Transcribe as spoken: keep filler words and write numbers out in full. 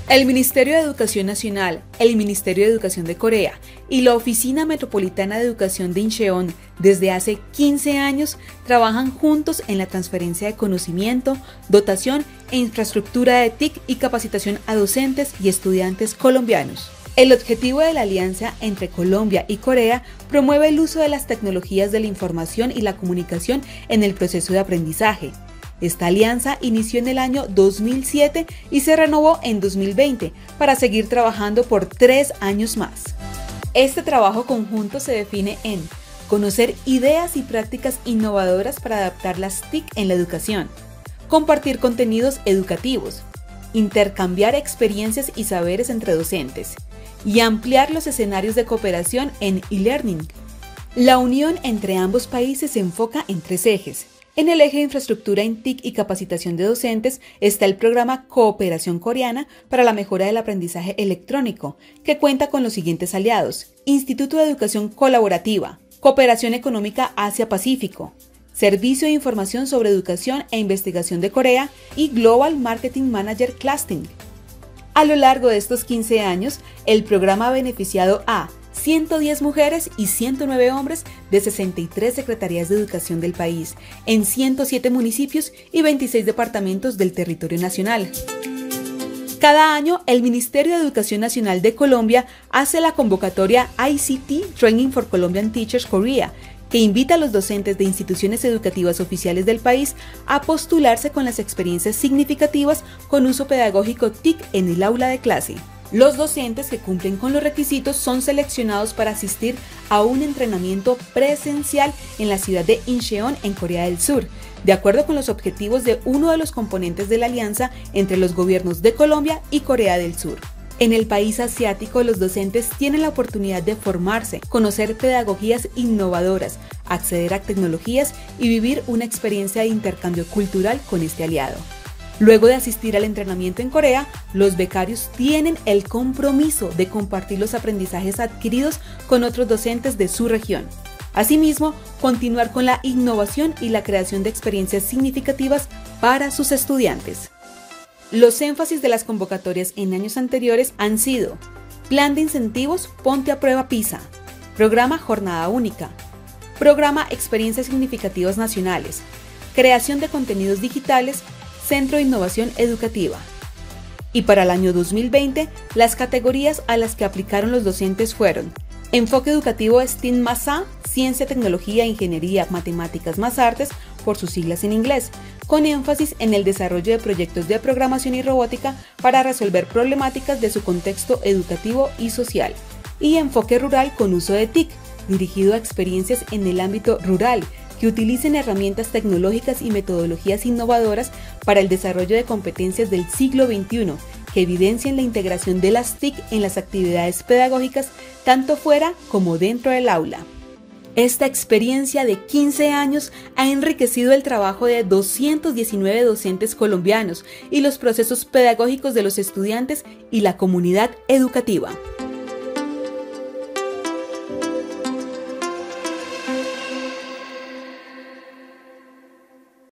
El Ministerio de Educación Nacional, el Ministerio de Educación de Corea y la Oficina Metropolitana de Educación de Incheon desde hace quince años trabajan juntos en la transferencia de conocimiento, dotación e infraestructura de T I C y capacitación a docentes y estudiantes colombianos. El objetivo de la alianza entre Colombia y Corea promueve el uso de las tecnologías de la información y la comunicación en el proceso de aprendizaje. Esta alianza inició en el año dos mil siete y se renovó en dos mil veinte para seguir trabajando por tres años más. Este trabajo conjunto se define en conocer ideas y prácticas innovadoras para adaptar las T I C en la educación, compartir contenidos educativos, intercambiar experiencias y saberes entre docentes y ampliar los escenarios de cooperación en e-learning. La unión entre ambos países se enfoca en tres ejes. En el eje de infraestructura en T I C y capacitación de docentes está el programa Cooperación Coreana para la mejora del aprendizaje electrónico, que cuenta con los siguientes aliados: Instituto de Educación Colaborativa, Cooperación Económica Asia-Pacífico, Servicio de Información sobre Educación e Investigación de Corea y Global Marketing Manager Clustering. A lo largo de estos quince años, el programa ha beneficiado a ciento diez mujeres y ciento nueve hombres de sesenta y tres secretarías de educación del país, en ciento siete municipios y veintiséis departamentos del territorio nacional. Cada año, el Ministerio de Educación Nacional de Colombia hace la convocatoria I C T Training for Colombian Teachers Korea, que invita a los docentes de instituciones educativas oficiales del país a postularse con las experiencias significativas con uso pedagógico T I C en el aula de clase. Los docentes que cumplen con los requisitos son seleccionados para asistir a un entrenamiento presencial en la ciudad de Incheon, en Corea del Sur, de acuerdo con los objetivos de uno de los componentes de la alianza entre los gobiernos de Colombia y Corea del Sur. En el país asiático, los docentes tienen la oportunidad de formarse, conocer pedagogías innovadoras, acceder a tecnologías y vivir una experiencia de intercambio cultural con este aliado. Luego de asistir al entrenamiento en Corea, los becarios tienen el compromiso de compartir los aprendizajes adquiridos con otros docentes de su región. Asimismo, continuar con la innovación y la creación de experiencias significativas para sus estudiantes. Los énfasis de las convocatorias en años anteriores han sido: Plan de incentivos Ponte a Prueba PISA, Programa Jornada Única, Programa Experiencias Significativas Nacionales, Creación de Contenidos Digitales, Centro de Innovación Educativa. Y para el año dos mil veinte, las categorías a las que aplicaron los docentes fueron: Enfoque Educativo STEAM más A, Ciencia, Tecnología, Ingeniería, Matemáticas más Artes, por sus siglas en inglés, con énfasis en el desarrollo de proyectos de programación y robótica para resolver problemáticas de su contexto educativo y social. Y Enfoque Rural con uso de T I C, dirigido a experiencias en el ámbito rural, que utilicen herramientas tecnológicas y metodologías innovadoras para el desarrollo de competencias del siglo veintiuno, que evidencien la integración de las T I C en las actividades pedagógicas, tanto fuera como dentro del aula. Esta experiencia de quince años ha enriquecido el trabajo de doscientos diecinueve docentes colombianos y los procesos pedagógicos de los estudiantes y la comunidad educativa.